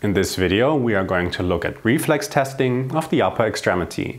In this video, we are going to look at reflex testing of the upper extremity.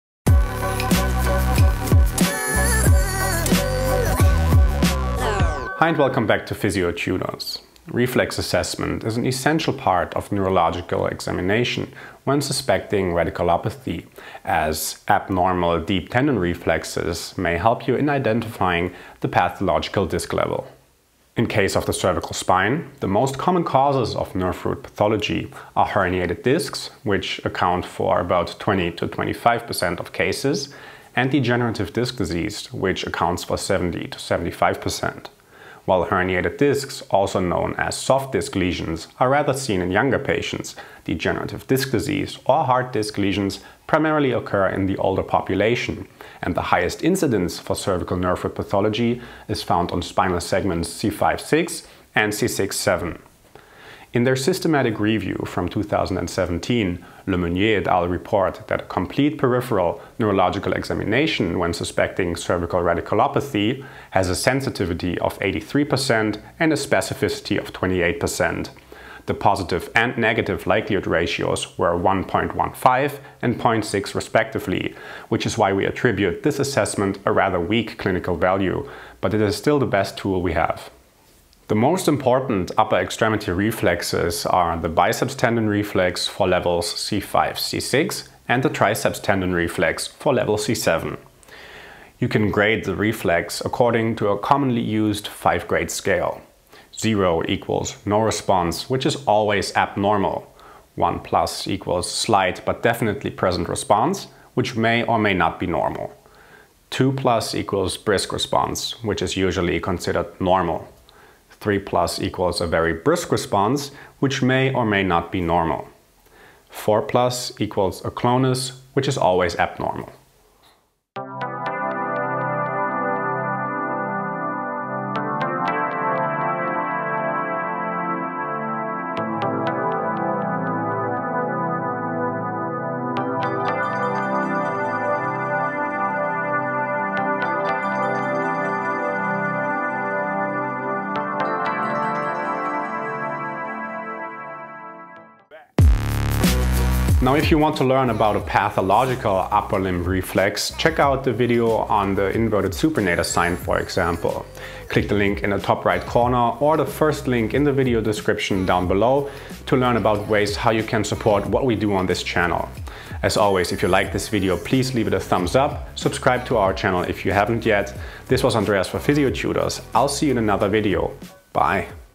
Hi and welcome back to Physiotutors. Reflex assessment is an essential part of neurological examination when suspecting radiculopathy, as abnormal deep tendon reflexes may help you in identifying the pathological disc level. In case of the cervical spine, the most common causes of nerve root pathology are herniated discs, which account for about 20 to 25% of cases, and degenerative disc disease, which accounts for 70 to 75%. While herniated discs, also known as soft disc lesions, are rather seen in younger patients, degenerative disc disease or hard disc lesions primarily occur in the older population, and the highest incidence for cervical nerve root pathology is found on spinal segments C5-6 and C6-7. In their systematic review from 2017, Lemonnier et al. Report that a complete peripheral neurological examination when suspecting cervical radiculopathy has a sensitivity of 83% and a specificity of 28%. The positive and negative likelihood ratios were 1.15 and 0.6 respectively, which is why we attribute this assessment a rather weak clinical value, but it is still the best tool we have. The most important upper extremity reflexes are the biceps tendon reflex for levels C5, C6 and the triceps tendon reflex for level C7. You can grade the reflex according to a commonly used 5-grade scale. 0 equals no response, which is always abnormal. 1 plus equals slight but definitely present response, which may or may not be normal. 2 plus equals brisk response, which is usually considered normal. 3 plus equals a very brisk response, which may or may not be normal. 4 plus equals a clonus, which is always abnormal. Now, if you want to learn about a pathological upper limb reflex, check out the video on the inverted supinator sign, for example. Click the link in the top right corner or the first link in the video description down below to learn about ways how you can support what we do on this channel. As always, if you like this video, please leave it a thumbs up, subscribe to our channel if you haven't yet. This was Andreas for Physiotutors. I'll see you in another video. Bye.